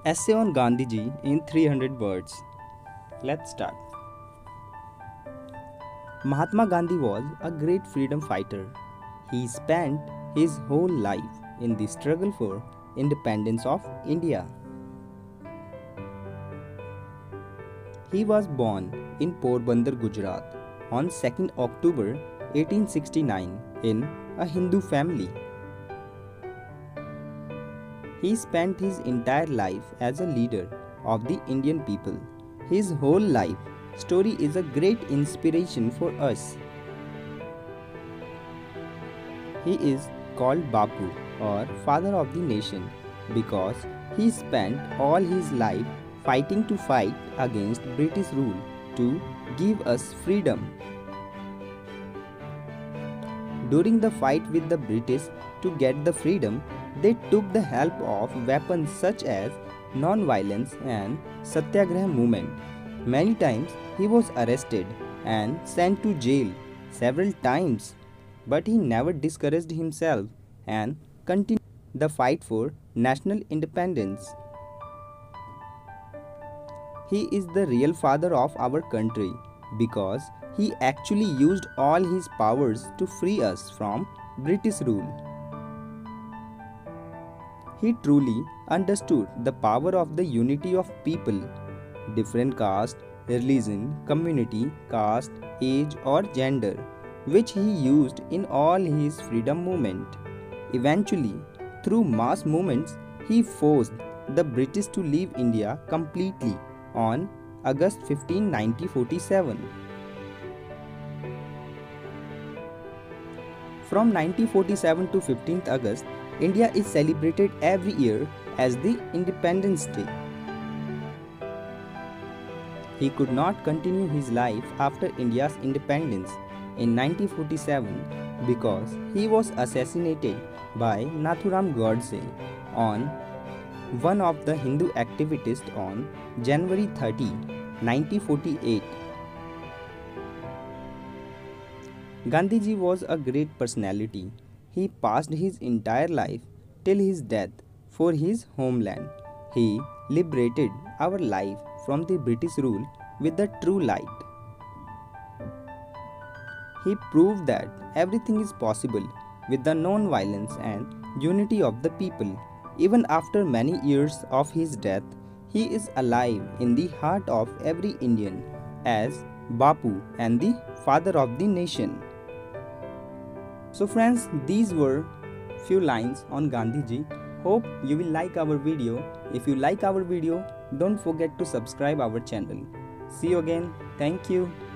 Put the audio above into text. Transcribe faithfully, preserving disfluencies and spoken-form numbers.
Essay on Gandhiji in three hundred words. Let's start. Mahatma Gandhi was a great freedom fighter. He spent his whole life in the struggle for independence of India. He was born in Porbandar, Gujarat on second October eighteen sixty-nine in a Hindu family. He spent his entire life as a leader of the Indian people. His whole life story is a great inspiration for us. He is called Bapu or Father of the Nation because he spent all his life fighting to fight against British rule to give us freedom. During the fight with the British to get the freedom, they took the help of weapons such as non-violence and Satyagraha movement. Many times he was arrested and sent to jail several times, but he never discouraged himself and continued the fight for national independence. He is the real father of our country because he actually used all his powers to free us from British rule. He truly understood the power of the unity of people, different caste, religion, community, caste, age or gender, which he used in all his freedom movement. Eventually, through mass movements, he forced the British to leave India completely on August fifteenth nineteen forty-seven. From nineteen forty-seven to fifteenth August, India is celebrated every year as the Independence Day. He could not continue his life after India's independence in nineteen forty-seven because he was assassinated by Nathuram Godse on one of the Hindu activists on January thirtieth nineteen forty-eight. Gandhiji was a great personality. He passed his entire life till his death for his homeland. He liberated our life from the British rule with the true light. He proved that everything is possible with the non-violence and unity of the people. Even after many years of his death, he is alive in the heart of every Indian as Bapu and the father of the nation. So friends, these were few lines on Gandhiji. Hope you will like our video. If you like our video, don't forget to subscribe our channel. See you again. Thank you.